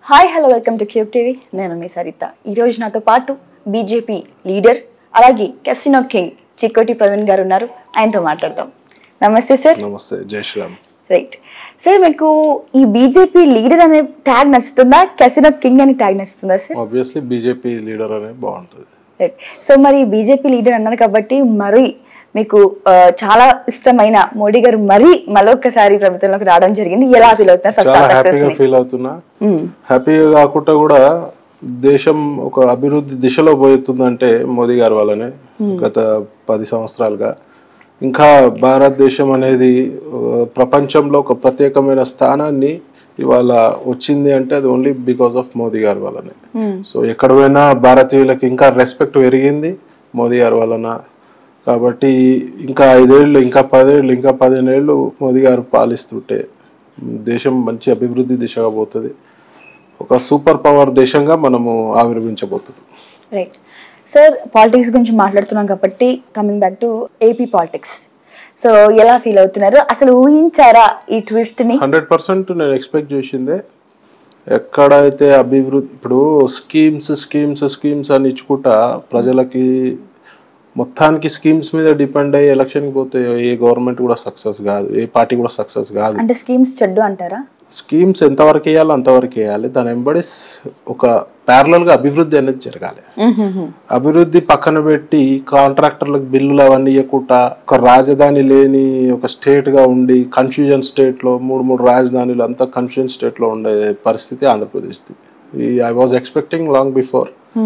Hi hello welcome to Cube TV. నేను మీ సరిత. ఈరోజు నాతో పాటు బీజేపీ లీడర్ అలాగే కెసినో కింగ్ చిక్కోటి ప్రవీణ్ గారు ఉన్నారు. ఆయనతో మాట్లాడదాం. నమస్తే సార్. నమస్తే, జై శ్రీరామ్. రైట్ సార్, మీకు ఈ బీజేపీ లీడర్ అనే ట్యాగ్ నచ్చుతుందా, కెసినో కింగ్ అనే ట్యాగ్ నచ్చుతుందా సార్? ఆబ్వియస్లీ బీజేపీ లీడర్ అనే బాగుంటుంది. రైట్. సో మరి బీజేపీ లీడర్ అన్నారు కాబట్టి మరి మీకు చాలా ఇష్టమైన మోడీ గారు మరొకసారి ప్రభుత్వంలోకి రావడం జరిగింది. ఎలా ఫీల్ అవుతున్నారు? ఫస్ట్ హ్యాపీగా ఫీల్ అవుతున్నా. హ్యాపీగా కాకుండా కూడా దేశం ఒక అభివృద్ధి దిశలో పోతుందంటే మోదీ గారి వల్లనే. గత 10 సంవత్సరాలుగా ఇంకా భారతదేశం అనేది ప్రపంచంలో ఒక ప్రత్యేకమైన స్థానాన్ని ఇవాళ వచ్చింది అంటే అది ఓన్లీ బికాస్ ఆఫ్ మోదీ గారి వల్లనే. సో ఎక్కడ పోయినా భారతీయులకు ఇంకా రెస్పెక్ట్ పెరిగింది మోదీ గారి వలన. కాబట్టి ఇంకా 5 ఏళ్ళు, ఇంకా 10 ఏళ్ళు, ఇంకా 15 ఏళ్ళు మోదీ గారు పాలిస్తుంటే దేశం మంచి అభివృద్ధి దిశగా పోతుంది. ఒక సూపర్ పవర్ దేశంగా మనము ఆవిర్భించబోతున్నాం. రైట్ సార్, పాలిటిక్స్ గురించి మాట్లాడుతున్నాం కాబట్టి coming back to AP politics. So ఎలా ఫీల్ అవుతున్నారు? అసలు ఊహించారా ఈ ట్విస్ట్ ని? 100% నేను ఎక్స్పెక్ట్ చేసిందే. ఎక్కడైతే అభివృద్ధి, ఇప్పుడు స్కీమ్స్ అని ఇచ్చుకుంటా ప్రజలకి మొత్తానికి స్కీమ్స్ మీద డిపెండ్ అయ్యి ఎలక్షన్కి పోతే ఏ గవర్నమెంట్ కూడా సక్సెస్ కాదు, ఏ పార్టీ కూడా సక్సెస్ కాదు. అంటే స్కీమ్స్ చెడ్డు అంటారా? స్కీమ్స్ ఎంతవరకు వేయాలో అంతవరకు వేయాలి. దాని వెంబడి ఒక ప్యారలల్ గా అభివృద్ధి అనేది జరగాలి. అభివృద్ధి పక్కన పెట్టి కాంట్రాక్టర్లకు బిల్లులు అవన్నీ ఇవ్వకుండా ఒక రాజధాని లేని ఒక స్టేట్ గా ఉండి కన్ఫ్యూజన్ స్టేట్ లో 3 రాజధానులు అంతా కన్ఫ్యూజన్ స్టేట్ లో ఉండే పరిస్థితి Andhra Pradesh. I was expecting long before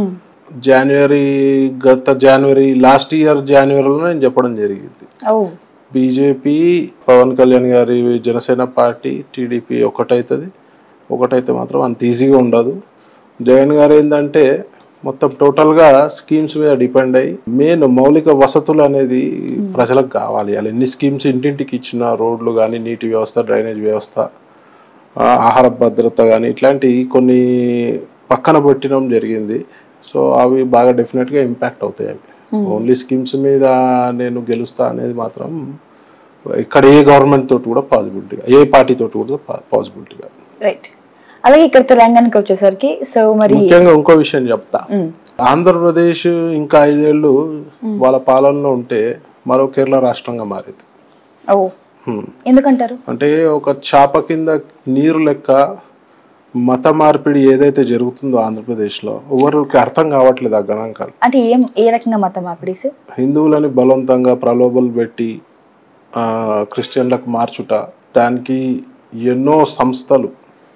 last year జనవరిలో నేను చెప్పడం జరిగింది. బీజేపీ, పవన్ కళ్యాణ్ గారి జనసేన పార్టీ, టీడీపీ ఒకటైతే మాత్రం అంత ఈజీగా ఉండదు. జగన్ గారు ఏంటంటే మొత్తం టోటల్గా స్కీమ్స్ మీద డిపెండ్ అయ్యి మెయిన్ మౌలిక వసతులు అనేది ప్రజలకు కావాలి. అలా ఎన్ని స్కీమ్స్ ఇంటింటికి ఇచ్చిన రోడ్లు కానీ, నీటి వ్యవస్థ, డ్రైనేజ్ వ్యవస్థ, ఆహార భద్రత కానీ ఇట్లాంటి కొన్ని పక్కన పెట్టడం జరిగింది. సో అవి బాగా డెఫినెట్గా ఇంపాక్ట్ అవుతాయి. అవి ఓన్లీ స్కీమ్స్ మీద నేను గెలుస్తా అనేది మాత్రం ఇక్కడ ఏ గవర్నమెంట్ తోటి కూడా పాసిబిలిటీగా, ఏ పార్టీ తోటి కూడా పాసిబిలిటీగా. రైట్. అలాగే ఇక్కడ తెలంగాణకి వచ్చేసరికి సో మరి ముఖ్యంగా ఇంకో విషయం చెప్తా. ఆంధ్రప్రదేశ్ ఇంకా 5 ఏళ్ళు వాళ్ళ పాలనలో ఉంటే మరో కేరళ రాష్ట్రంగా మారేది. ఎందుకంటారు? అంటే ఒక చాప కింద నీరు లెక్క మత మార్పిడి ఏదైతే జరుగుతుందో ఆంధ్రప్రదేశ్లో ఎవరికి అర్థం కావట్లేదు ఆ గణాంకాలు. అంటే ఏ రకంగా మత మార్పిడి? హిందువులని బలవంతంగా ప్రలోభాలు పెట్టి క్రిస్టియన్లకు మార్చుట, దానికి ఎన్నో సంస్థలు,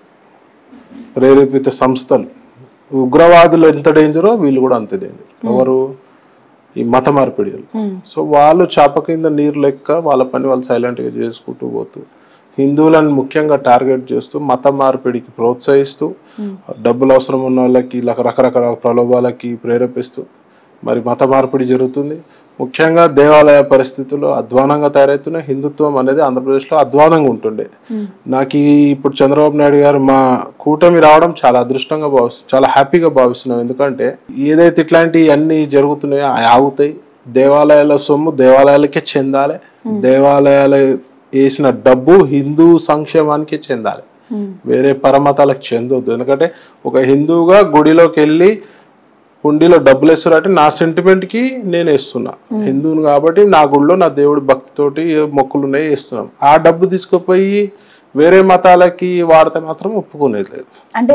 ప్రేరేపిత సంస్థలు, ఉగ్రవాదులు ఎంత డేంజరో వీళ్ళు కూడా అంతే డేంజర్. ఎవరు? ఈ మత మార్పిడిలు. సో వాళ్ళు చాప కింద నీరు లెక్క వాళ్ళ పని వాళ్ళు సైలెంట్గా చేసుకుంటూ పోతూ హిందువులను ముఖ్యంగా టార్గెట్ చేస్తూ మత మార్పిడికి ప్రోత్సహిస్తూ డబ్బులు అవసరం ఉన్న వాళ్ళకి రకరకాల ప్రలోభాలకి ప్రేరేపిస్తూ మరి మత మార్పిడి జరుగుతుంది. ముఖ్యంగా దేవాలయ పరిస్థితులు అధ్వానంగా తయారవుతున్నాయి. హిందుత్వం అనేది ఆంధ్రప్రదేశ్లో అధ్వానంగా ఉంటుండే. నాకు ఇప్పుడు చంద్రబాబు నాయుడు గారు మా కూటమి రావడం చాలా అదృష్టంగా చాలా హ్యాపీగా భావిస్తున్నాం. ఎందుకంటే ఏదైతే ఇట్లాంటి అన్ని జరుగుతున్నాయో ఆగుతాయి. దేవాలయాల సొమ్ము దేవాలయాలకే చెందాలి. దేవాలయాల వేసిన డబ్బు హిందూ సంక్షేమానికి చెందాలి, వేరే పరమతాలకు చెందొద్దు. ఎందుకంటే ఒక హిందువుగా గుడిలోకి వెళ్ళి హుండీలో డబ్బులు వేస్తున్నట్టు నా సెంటిమెంట్ కి నేను వేస్తున్నా. హిందువుని కాబట్టి నా గుడిలో నా దేవుడి భక్తితోటి మొక్కులు ఉన్నాయి వేస్తున్నాం. ఆ డబ్బు తీసుకుపోయి వేరే మతాలకి వాడితే మాత్రం ఒప్పుకునేది లేదు.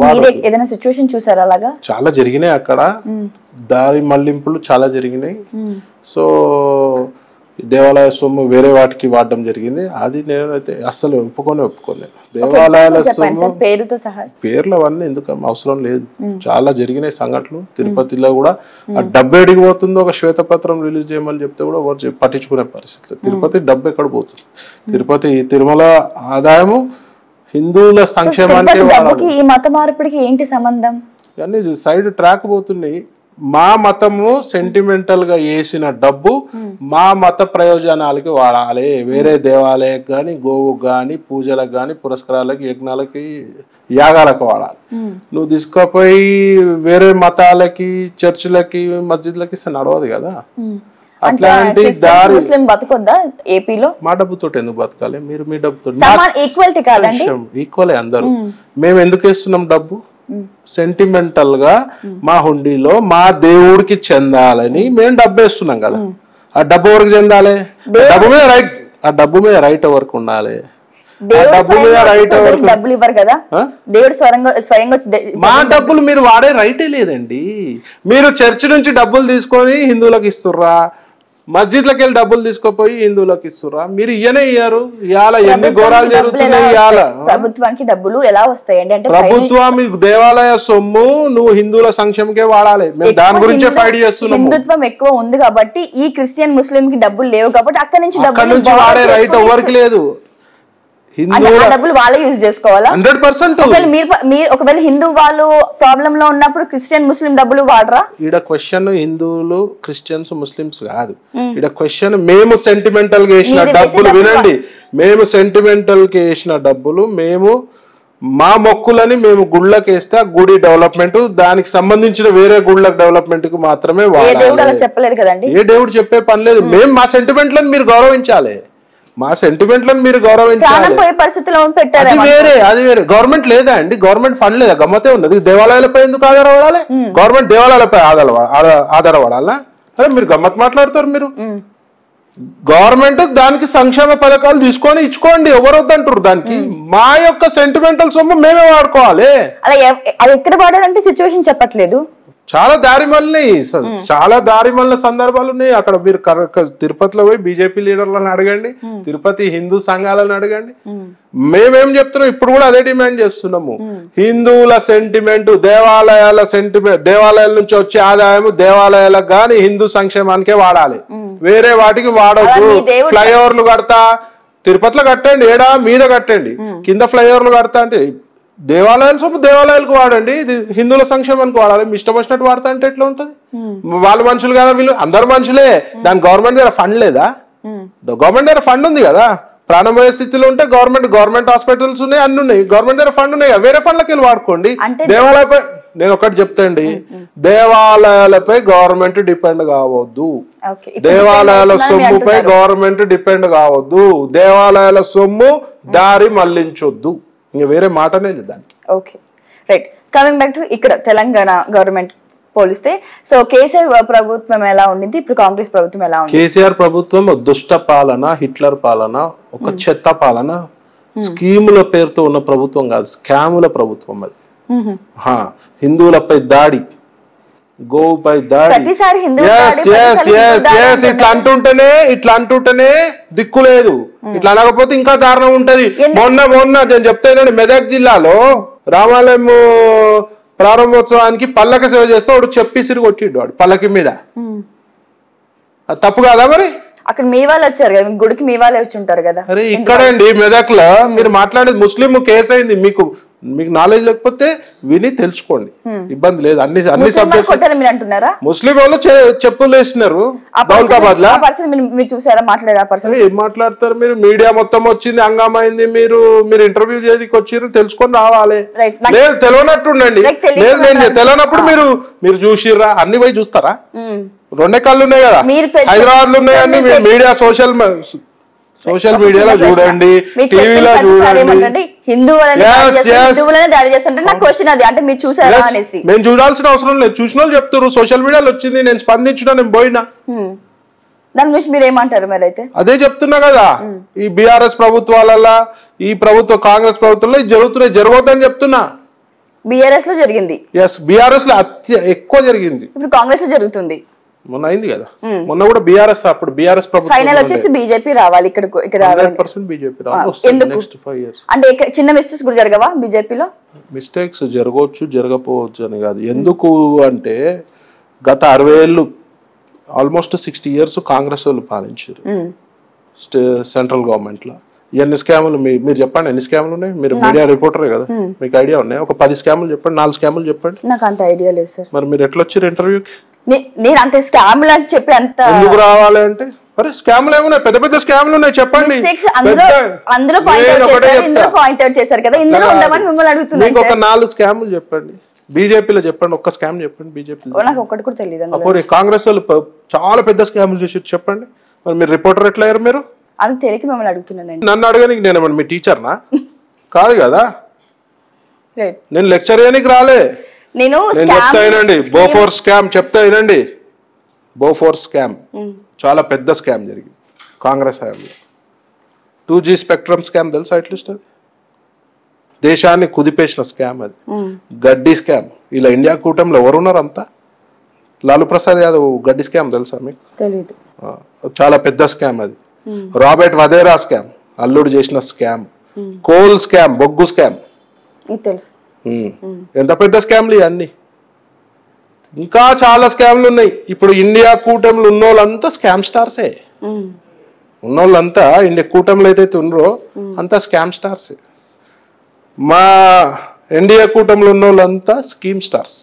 చాలా జరిగినాయి అక్కడ, దారి మళ్లింపులు చాలా జరిగినాయి. సో దేవాలయ సొమ్ము వేరే వాటికి వాడడం జరిగింది. అది నేనైతే అస్సలు ఒప్పుకోలేదు. దేవాలయాల సొమ్ము పేర్లు అవన్నీ ఎందుకు అవసరం లేదు. చాలా జరిగినాయి సంఘటనలు. తిరుపతిలో కూడా ఆ డబ్బు ఎడికి పోతుందో ఒక శ్వేతపత్రం రిలీజ్ చేయమని చెప్తే కూడా ఎవరు పట్టించుకునే పరిస్థితి. తిరుపతి డబ్బు ఎక్కడ పోతుంది? తిరుపతి తిరుమల ఆదాయము హిందువుల సంక్షేమానికి ఈ మత మార్పిడికి ఏంటి సంబంధం? అన్ని సైడ్ ట్రాక్ పోతున్నాయి. మా మతము సెంటిమెంటల్ గా వేసిన డబ్బు మా మత ప్రయోజనాలకి వాడాలి. వేరే దేవాలయకు గాని, గోవుకు గాని, పూజలకు గాని, పురస్కారాలకి, యజ్ఞాలకి, యాగాలకు వాడాలి. నువ్వు తీసుకుపోయి వేరే మతాలకి, చర్చిలకి, మస్జిద్లకి నడవదు కదా. అట్లాంటి దారి బతకొద్దా ఏపీలో? మా డబ్బుతో ఎందుకు బతకాలి? మీరు మీ డబ్బుతో ఈక్వాలిటీ కాదండి. ఈక్వలే అందరూ. మేము ఎందుకు వేస్తున్నాం డబ్బు? సెంటిమెంటల్ గా మా హుండీలో మా దేవుడికి చెందాలని మేము డబ్బు వేస్తున్నాం కదా, ఆ డబ్బు ఎవరికి చెందాలి? ఆ డబ్బు మీద రైట్ ఎవరికి ఉండాలి? డబ్బులు ఇవ్వరు కదా దేవుడు స్వయంగా. మా డబ్బులు మీరు వాడే రైటే లేదండి. మీరు చర్చి నుంచి డబ్బులు తీసుకొని హిందువులకు ఇస్తుర్రా, మస్జిద్లకి వెళ్ళి డబ్బులు తీసుకోపోయి హిందువులకు ఇస్తుర్రా? మీరు ఇయ్యనే ఇయ్యారు. ఇవాళ ఎన్ని ఘోరాలు జరుగుతున్నాయి. ఇవాళ ప్రభుత్వానికి డబ్బులు ఎలా వస్తాయండి అంటే ప్రభుత్వం దేవాలయ సొమ్ము నువ్వు హిందువుల సంక్షేమకే వాడాలి. మేము దాని గురించే ఫైట్ చేస్తున్నాం. హిందుత్వం ఎక్కువ ఉంది కాబట్టి ఈ క్రిస్టియన్ ముస్లిం కి డబ్బులు లేవు కాబట్టి అక్కడ నుంచి డబ్బులు వాడే రైట్ ఎవరికి లేదు. డబ్బులు వాళ్ళే యూజ్ చేసుకోవాలా? 100%. ఒకవేళ హిందూ వాళ్ళు ప్రాబ్లమ్ లో ఉన్నప్పుడు క్రిస్టియన్ ముస్లిం డబ్బులు వాడరా? ఈడ క్వశ్చన్ హిందువులు క్రిస్టియన్స్ ముస్లిమ్స్ కాదు. ఈడ క్వశ్చన్ మేము సెంటిమెంటల్ గా వేసిన డబ్బులు, వినండి, మేము సెంటిమెంటల్ గా వేసిన డబ్బులు మేము మా మొక్కులని మేము గుళ్ళకి వేస్తే ఆ గుడి డెవలప్మెంట్, దానికి సంబంధించిన వేరే గుళ్ళ డెవలప్మెంట్ కి మాత్రమే వాడాలి. చెప్పలేదు కదండి. ఏ దేవుడు చెప్పే పని లేదు. మేము మా సెంటిమెంట్లను మీరు గౌరవించాలి. మా సెంటిమెంట్లను మీరు గౌరవించాలి. అది వేరే, అది వేరే. గవర్నమెంట్ లేదా అండి? గవర్నమెంట్ ఫండ్ లేదా? గమ్మతే ఉన్నది. దేవాలయాలపై ఎందుకు ఆధారపడాలి? గవర్నమెంట్ దేవాలయాలపై ఆధారపడాలా? అదే మీరు గమ్మత్ మాట్లాడతారు. మీరు గవర్నమెంట్ దానికి సంక్షేమ పథకాలు తీసుకొని ఇచ్చుకోండి, ఎవరు వద్దంటారు దానికి. మా యొక్క సెంటిమెంటల్ సొమ్ము మేమే వాడుకోవాలి. అలా అది ఎక్కడ వాడాలంటే సిచ్యువేషన్ చెప్పట్లేదు. చాలా దారి మళ్ళీ చాలా దారి మళ్ళీ సందర్భాలు ఉన్నాయి. అక్కడ మీరు తిరుపతిలో పోయి బీజేపీ లీడర్లను అడగండి, తిరుపతి హిందూ సంఘాలను అడగండి. మేమేం చెప్తున్నాం ఇప్పుడు కూడా అదే డిమాండ్ చేస్తున్నాము. హిందువుల సెంటిమెంట్, దేవాలయాల సెంటిమెంట్, దేవాలయాల నుంచి వచ్చే ఆదాయం దేవాలయాలకు గాని హిందూ సంక్షేమానికే వాడాలి, వేరే వాటికి వాడొద్దు. ఫ్లైఓవర్లు కడతా తిరుపతిలో కట్టండి, ఏడా మీద కట్టండి, కింద ఫ్లైఓవర్లు కడతా అంటే దేవాలయాల సొమ్ము దేవాలయాలకు వాడండి, ఇది హిందువుల సంక్షేమానికి వాడాలి. మీ ఇష్టం వచ్చినట్టు వాడతా అంటే ఎట్లా ఉంటది? వాళ్ళు మనుషులు కదా, వీళ్ళు అందరు మనుషులే. దాని గవర్నమెంట్ దగ్గర ఫండ్ లేదా? గవర్నమెంట్ దగ్గర ఫండ్ ఉంది కదా. ప్రాణమయ స్థితిలో ఉంటే గవర్నమెంట్ హాస్పిటల్స్ ఉన్నాయి, అన్ని ఉన్నాయి. గవర్నమెంట్ దగ్గర ఫండ్ ఉన్నాయి, వేరే ఫండ్లకి వెళ్ళి వాడుకోండి. దేవాలయపై నేను ఒకటి చెప్తాండి, దేవాలయాలపై గవర్నమెంట్ డిపెండ్ కావద్దు. దేవాలయాల సొమ్ముపై గవర్నమెంట్ డిపెండ్ కావద్దు. దేవాలయాల సొమ్ము దారి మళ్లించొద్దు. ఇంకా వేరే మాటనే లేదు దానికి. Okay, right. Coming back to ఇక్కడ తెలంగాణ గవర్నమెంట్ పోలిస్తే, సో కేసీఆర్ ప్రభుత్వం ఎలా ఉండింది, ఇప్పుడు కాంగ్రెస్ ప్రభుత్వం ఎలా ఉంది? కేసీఆర్ ప్రభుత్వం దుష్ట పాలన, హిట్లర్ పాలన, ఒక చెత్త పాలన, స్కీముల పేరుతో ఉన్న ప్రభుత్వం కాదు, స్కాముల ప్రభుత్వం అది. హిందువులపై దాడి, గోవుపై దాడి, ఇట్లా అంటుంటేనే దిక్కు లేదు. ఇట్లా అనకపోతే ఇంకా దారుణం ఉంటది. మొన్న నేను చెప్తాను, మెదక్ జిల్లాలో రామాలయం ప్రారంభోత్సవానికి పల్లక సేవ చేస్తే వాడు చెప్పిసిరి కొట్టిండు, వాడు పల్లకి మీద. అది తప్పు కాదా మరి? అక్కడ మీ వాళ్ళు వచ్చారు కదా, గుడికి మీ వాళ్ళే వచ్చి ఉంటారు కదా. అరే ఇక్కడండి మెదక్ లో మీరు మాట్లాడేది ముస్లిం కేసు అయింది. మీకు నాలెడ్జ్ లేకపోతే విని తెలుసుకోండి, ఇబ్బంది లేదు. అన్ని ముస్లిం వాళ్ళు చెప్పులు వేసినారు దౌలతాబాద్ లో. ఏం మాట్లాడతారు మీరు? మీడియా మొత్తం వచ్చింది, హంగామైంది. మీరు ఇంటర్వ్యూ చేయడానికి వచ్చారు, తెలుసుకొని రావాలి. లేదు తెలియనట్టుండండి. లేదు నేను తెలియనప్పుడు మీరు చూసిర్రా? అన్ని పోయి చూస్తారా? రెండే కళ్ళు ఉన్నాయి కదా, హైదరాబాద్ లో ఉన్నాయని. మీడియా సోషల్ మీడియాలో చూడండి, టీవీలో చూడండి. మేము చూడాల్సిన అవసరం లేదు, చూసిన వాళ్ళు చెప్తారు. సోషల్ మీడియాలో వచ్చింది, నేను స్పందించిన, నేను పోయినా. దాని గురించి మీరు ఏమంటారు మరి? అయితే అదే చెప్తున్నా కదా, ఈ బీఆర్ఎస్ ప్రభుత్వాలలో, ఈ ప్రభుత్వ కాంగ్రెస్ ప్రభుత్వంలో ఇది జరుగుతున్నాయి, జరగొద్దని చెప్తున్నా. బీఆర్ఎస్ లో జరిగింది, బీఆర్ఎస్ లో ఎక్కువ జరిగింది, ఇప్పుడు కాంగ్రెస్ లో జరుగుతుంది. మొన్న అయింది కదా, మొన్న కూడా బీఆర్ఎస్, అప్పుడు బీఆర్ఎస్ ప్రభుత్వం. ఫైనల్ వచ్చేసి బీజేపీ రావాలి ఇక్కడ. 100% బీజేపీ రావాలి. నెక్స్ట్ 5 years అంటే చిన్న మిస్టేక్స్ కూడా జరగవా బీజేపీలో? మిస్టేక్స్ జరగవచ్చు, జరగకపోవచ్చు అని కాదు. ఎందుకు అంటే గత 60 ఏళ్ళు, ఆల్మోస్ట్ 60 years కాంగ్రెస్ వాళ్ళు పాలించారు సెంట్రల్ గవర్నమెంట్ లో. ఎన్ని స్కాములు మీరు చెప్పండి, ఎన్ని స్కాములు ఉన్నాయి? మీరు మీడియా రిపోర్టరే కదా, మీకు ఐడియా ఉన్నాయి. ఒక 10 స్కాములు చెప్పండి, 4 స్కాములు చెప్పండి. నాకు అంత ఐడియా లేదు సార్. మరి మీరు ఎట్లా వచ్చారు ఇంటర్వ్యూకి? నేను అంత స్కాములు అని చెప్పి అంత ఎందుకు రావాలి అంటే, అరే స్కాములు ఏమున్నాయి, పెద్ద పెద్ద స్కాములు ఉన్నాయి చెప్పండి. అందులో పాయింట్ అవుట్ చేశారు కదా, ఇందులో ఉండమని మిమ్మల్ని అడుగుతున్నాను. మీకు ఒక 4 స్కాములు చెప్పండి. బీజేపీలో చెప్పండి, ఒక్క స్కామ్ చెప్పండి. బీజేపీలో నాకు ఒక్కటి కూడా తెలియదు. కాంగ్రెస్ వాళ్ళు చాలా పెద్ద స్కాములు చేసి చెప్పండి. మరి మీరు రిపోర్టర్ ఎట్లా అయ్యారు? మీరు అది తెలియక మిమ్మల్ని అడుగుతున్నానండి. నన్ను అడగడానికి నేను మీ టీచర్నా? కాదు కదా. రైట్. నేను లెక్చర్ చేయడానికి రాలే. నేను చెప్తా వినండి, బోఫోర్ స్కామ్ చెప్తా వినండి. బోఫోర్ స్కామ్ చాలా పెద్ద స్కామ్ జరిగింది కాంగ్రెస్ హయాంలో. 2G స్పెక్ట్రమ్ స్కామ్ తెలుసా? అట్లీస్ట్ అది దేశాన్ని కుదిపేసిన స్కామ్, అది గడ్డి స్కామ్. ఇలా ఇండియా కూటమిలో ఎవరున్నారు అంతా? లాలూ ప్రసాద్ యాదవ్ గడ్డి స్కామ్ తెలుసా మీకు? తెలీదు. చాలా పెద్ద స్కామ్ అది. రాబర్ట్ వధేరా స్కామ్, అల్లుడు చేసిన స్కామ్. కోల్ స్కామ్, బొగ్గు స్కామ్ తెలుసు. ఎంత పెద్ద స్కామ్లు ఇవన్నీ. ఇంకా చాలా స్కామ్లు ఉన్నాయి. ఇప్పుడు ఇండియా కూటమిలో ఉన్నోళ్ళంతా స్కామ్ స్టార్సే. ఉన్నోళ్ళంతా ఇండియా కూటమిలో ఏదైతే ఉన్నారో అంతా స్కామ్ స్టార్సే. మా ఇండియా కూటమిలో ఉన్నోళ్ళంతా స్కీమ్ స్టార్స్.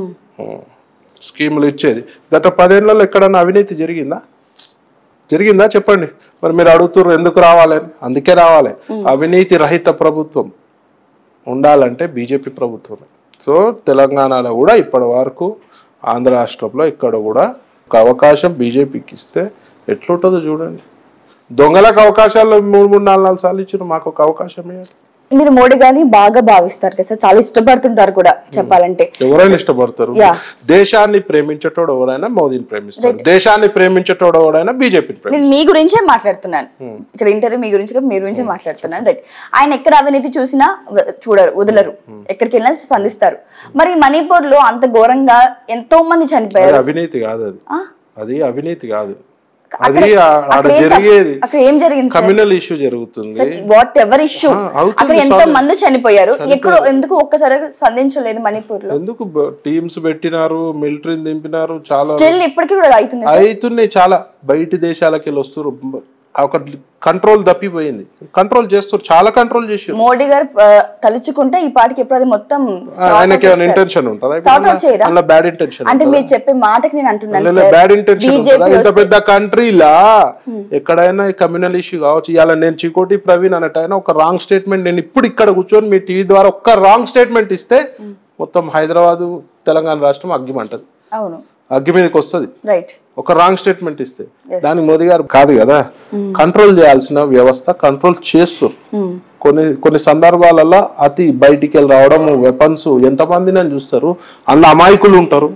స్కీములు ఇచ్చేది. గత 10 ఏళ్లలో ఎక్కడన్నా అవినీతి జరిగిందా చెప్పండి. మరి మీరు అడుగుతున్నారు ఎందుకు రావాలని. అందుకే రావాలి. అవినీతి రహిత ప్రభుత్వం ఉండాలంటే బీజేపీ ప్రభుత్వమే. సో తెలంగాణలో కూడా ఇప్పటి వరకు, ఆంధ్ర రాష్ట్రంలో ఇక్కడ కూడా ఒక అవకాశం బీజేపీకి ఇస్తే ఎట్లుంటుందో చూడండి. దొంగలకు అవకాశాలు 3, 4 సార్లు ఇచ్చిన మాకు ఒక అవకాశం ఇవ్వాలి. మీరు మోడీ గారిని బాగా భావిస్తారు కదా సార్, చాలా ఇష్టపడుతుంటారు కూడా చెప్పాలంటే. ఎవరైనా ఇష్టపడతారు. దేశాన్ని ప్రేమించేటోడు ఎవరైనా మోదీని ప్రేమిస్తారు. దేశాన్ని ప్రేమించేటోడు ఎవరైనా బీజేపీని ప్రేమిస్తారు. నేను మీ గురించే మాట్లాడుతున్నాను ఇక్కడ, ఇంటర్వ్యూ మీ గురించే మాట్లాడుతున్నాను. రైట్. ఆయన ఎక్కడ అవినీతి చూసినా చూడరు, వదలరు, ఎక్కడికి వెళ్ళినా స్పందిస్తారు. మరి మణిపూర్ లో అంత ఘోరంగా ఎంతో మంది చనిపోయారు. అవినీతి కాదు అది అవినీతి కాదు. అది జరిగేది కమ్యూనల్ ఇష్యూ జరుగుతుంది. వాట్ ఎవర్ ఇష్యూ, అక్కడ ఎంతో మంది చనిపోయారు. ఎందుకు ఒక్కసారి స్పందించలేదు మణిపూర్ లో? ఎందుకు టీమ్స్ పెట్టినారు, మిలిటరీని దింపినారు. చాలా స్టిల్ ఇప్పటికీ కూడా అవుతున్నాయి. చాలా బయట దేశాలకి వెళ్ళి వస్తారు. ఒక కంట్రోల్ తప్పిపోయింది. కంట్రోల్ చేస్తారు, చాలా కంట్రోల్ చేసి. మోడీ గారు తలుచుకుంటే ఈ పాటికి ఎప్పుడు అది మొత్తం ఆయనకి ఏమైనా ఇంటెన్షన్ ఉంటుందా? బ్యాడ్ ఇంటెన్షన్ అంటే మీరు చెప్పే మాటకి నేను అంటున్నాను బ్యాడ్ ఇంటెన్షన్. ఇంత పెద్ద కంట్రీలా ఎక్కడైనా కమ్యూనల్ ఇష్యూ కావచ్చు. ఇవాళ నేను చికోటి ప్రవీణ్ అన్నట్టు ఒక రాంగ్ స్టేట్మెంట్, నేను ఇప్పుడు ఇక్కడ కూర్చొని మీ టీవీ ద్వారా ఒక్క రాంగ్ స్టేట్మెంట్ ఇస్తే మొత్తం హైదరాబాద్ తెలంగాణ రాష్ట్రం అగ్గిమంటది. అవును, అగ్గి మీదకి వస్తుంది. రైట్. ఒక రాంగ్ స్టేట్మెంట్ ఇస్తే దానికి మోదీ గారు కాదు కదా కంట్రోల్ చేయాల్సిన వ్యవస్థ, కంట్రోల్ చేస్తారు. కొన్ని సందర్భాలలో అతి బయటికి వెళ్ళి రావడం, వెపన్స్, ఎంతమంది అని చూస్తారు. అందులో అమాయకులు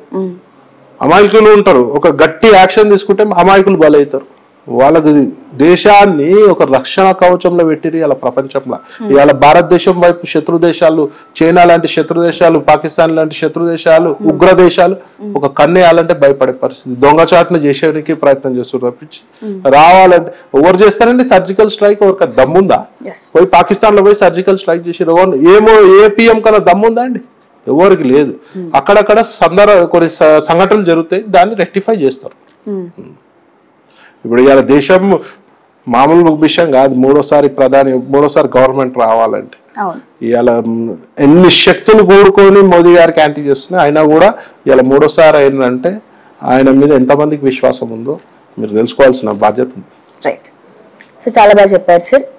ఉంటారు. ఒక గట్టి యాక్షన్ తీసుకుంటే అమాయకులు బలవుతారు. వాళ్ళకి దేశాన్ని ఒక రక్షణ కవచంలో పెట్టిరు ఇలా ప్రపంచంలో. ఇవాళ భారతదేశం వైపు శత్రు దేశాలు, చైనా లాంటి శత్రు దేశాలు, పాకిస్తాన్ లాంటి శత్రు దేశాలు, ఉగ్ర దేశాలు ఒక కన్నేయాలంటే భయపడే పరిస్థితి. దొంగచాటును చేసేందుకు ప్రయత్నం చేస్తున్నారు తప్పించి రావాలంటే ఎవరు చేస్తారండి? సర్జికల్ స్ట్రైక్ ఎవరికి దమ్ముందా? పోయి పాకిస్తాన్ లో పోయి సర్జికల్ స్ట్రైక్ చేసి ఏమో ఏ పిఎం కన్నా దమ్ముందా అండి? ఎవరికి లేదు. అక్కడక్కడ కొన్ని సంఘటనలు జరుగుతాయి, దాన్ని రెక్టిఫై చేస్తారు. ఇప్పుడు ఇవాళ దేశం మామూలు విషయం కాదు. మూడోసారి గవర్నమెంట్ రావాలంటే ఇవాళ ఎన్ని శక్తులు కూడుకొని మోదీ గారికి యాంటీ చేస్తున్నాయి. అయినా కూడా ఇవాళ మూడోసారి అయిందంటే ఆయన మీద ఎంతమందికి విశ్వాసం ఉందో మీరు తెలుసుకోవాల్సిన బాధ్యత ఉంది. రైట్. సో చాలా బాగా చెప్పారు సార్.